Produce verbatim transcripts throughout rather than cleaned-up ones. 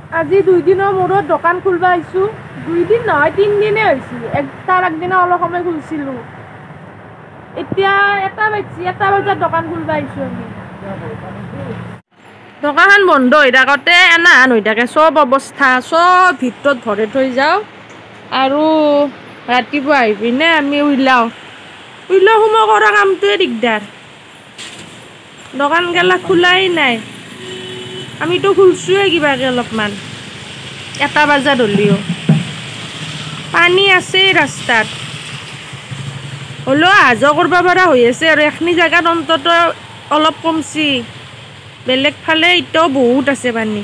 আজি দুই দিনৰ মূৰত দোকান খুলব আহিছোঁ। দুই দিন নহয় তিনিদিনে হৈছিল। এক তাৰ আগদিনা অলপ সময় খুলিছিলোঁ। এতিয়া এটা বাজিছে, এটা বজাত দোকান খুলব আহিছোঁ আমি। দোকানখন বন্ধ হৈ থাকোঁতে এনাহান হৈ থাকে, চব অৱস্থা চব ভিতৰত ভৰাই থৈ যাওঁ আৰু ৰাতিপুৱা আহি পিনে আমি ওলাওঁ। ওলোৱা সোমোৱা কৰা কামটোৱে দিগদাৰ। দোকান গেলা খোলাই নাই। আমিতো খুলছোঁৱে কিবাকে অলপমান, এটা বজাত হ'লেও। পানী আছেই ৰাস্তাত, হ'লেও অহা যোৱা কৰিব পৰা হৈ আছে আৰু এইখিনি জেগাত অন্ততঃ অলপ কমছি। বেলেগ ফালে এতিয়াও বহুত আছে পানী।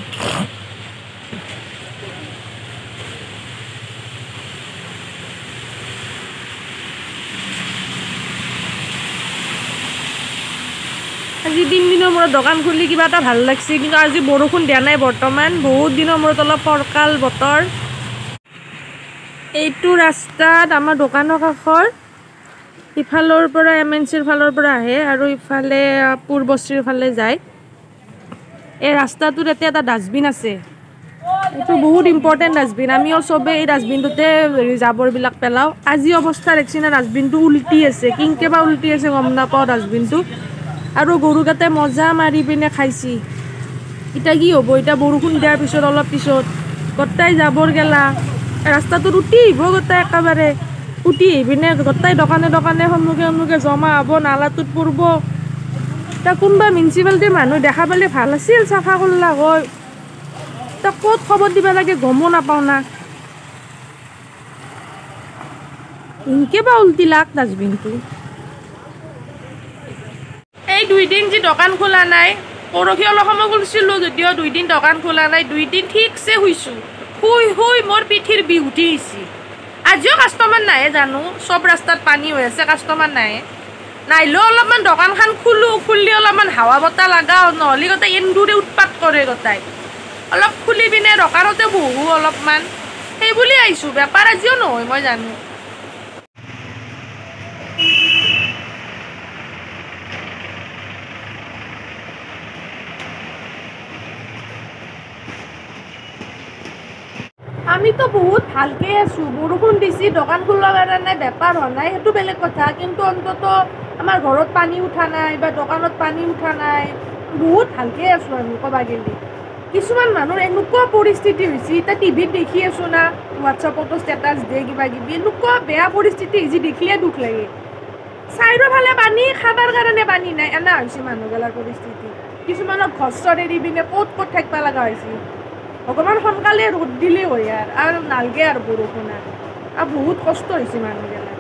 আজি তিনিদিনৰ মূৰত দোকান খুলি কিবা এটা ভাল লাগছে, কিন্তু আজি বৰষুণ দিয়া নাই বৰ্তমান। বহুত দিনৰ মূৰত অলপ ফৰকাল বতৰ। এইটো ৰাস্তাত আমাৰ দোকানৰ কাষৰ ইফালৰ পৰা এম এন চিৰ ফালৰ পৰা আহে আৰু ইফালে পূৰ্বশ্ৰীৰ ফালে যায়। এই ৰাস্তাটোত এতিয়া এটা ডাষ্টবিন আছে। এইটো বহুত ইম্পৰ্টেণ্ট ডাষ্টবিন। আমিও চবেই এই ডাষ্টবিনটোতে জাবৰবিলাক পেলাওঁ। আজি অৱস্থা দেখছি না, ডাষ্টবিনটো উল্টি আছে। কিনকে বা উল্টি আছে গম নাপাওঁ ডাষ্টবিনটো। আৰু গৰুকেইটাই মজা মাৰি পিনে খাইছি। এতিয়া কি হ'ব? এতিয়া বৰষুণ দিয়াৰ পিছত অলপ পিছত গোটেই জাবৰ গেলা ৰাস্তাটোত উঠি আহিব, গোটেই একেবাৰে উঠি আহি পিনে গোটেই দোকানে দোকানে সন্মুখে সন্মুখে জমা হ'ব, নালাটোত পৰিব। এতিয়া কোনোবা মিউনিচিপালিটিৰ মানুহ দেখা পালে ভাল আছিল, চাফা কৰিলা হয়। এতিয়া ক'ত খবৰ দিব লাগে গমো নাপাওঁ না। ইনকে বা উল্টিলাক ডাষ্টবিনটো। এই দুইদিন যি দোকান খোলা নাই, পৰহি অলপ সময় খুলিছিলোঁ যদিও দুইদিন দোকান খোলা নাই। দুইদিন ঠিকছে শুইছোঁ। শুই শুই মোৰ পিঠিৰ বিষ উঠি আহিছে। আজিও কাষ্টমাৰ নাহে জানো, চব ৰাস্তাত পানী হৈ আছে, কাষ্টমাৰ নাহে। নাহিলেও অলপমান দোকানখন খোলোঁ, খুলি অলপমান হাৱা বতাহ লগাওঁ, নহ'লে গোটেই এন্দুৰে উৎপাত কৰে গোটেই। অলপ খুলি পিনে দোকানতে বহোঁ অলপমান, সেই বুলি আহিছোঁ। বেপাৰ আজিও নহয় মই জানো। আমিতো বহুত ভালকৈ আছোঁ। বৰষুণ দিছে, দোকান খোলাৰ কাৰণে বেপাৰ হোৱা নাই, সেইটো বেলেগ কথা। কিন্তু অন্ততঃ আমাৰ ঘৰত পানী উঠা নাই বা দোকানত পানী উঠা নাই। বহুত ভালকৈ আছোঁ আমি ক'ব গ'লে। কিছুমান মানুহৰ এনেকুৱা পৰিস্থিতি হৈছে, এতিয়া টিভিত দেখি আছোঁ না, হোৱাটছআপতো ষ্টেটাছ দিয়ে কিবা কিবি। এনেকুৱা বেয়া পৰিস্থিতি হৈছে, দেখিলে দুখ লাগে। চাৰিওফালে পানী, খাবৰ কাৰণে পানী নাই, এনে হৈছে মানুহগিলাৰ পৰিস্থিতি। কিছুমানক ঘৰ চৰ এৰি পিনে ক'ত ক'ত থাকিব লগা হৈছে। অকণমান সোনকালে ৰ'দ দিলেই হয় আৰু আৰু নালগে আৰু বৰষুণ আৰু বহুত কষ্ট হৈছে মানুহগিলাৰ।